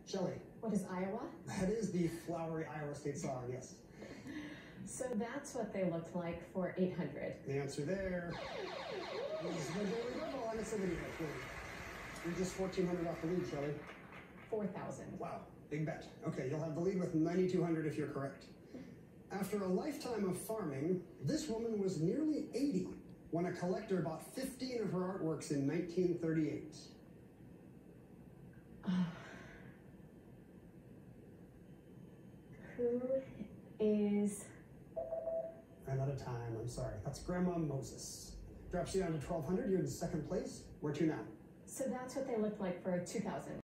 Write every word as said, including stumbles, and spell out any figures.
Shelley. What is Iowa? That is the flowery Iowa State song, yes. So that's what they looked like for eight hundred. The answer there is the Daily Double, and it's a video clue. You're just fourteen hundred off the lead, Shelley. four thousand. Wow, big bet. Okay, you'll have the lead with ninety-two hundred if you're correct. After a lifetime of farming, this woman was nearly eighty when a collector bought fifteen of her artworks in nineteen thirty-eight. Uh, who is... Ran out of time, I'm sorry. That's Grandma Moses. Drops you down to twelve hundred, you're in second place. Where to now? So that's what they looked like for two thousand.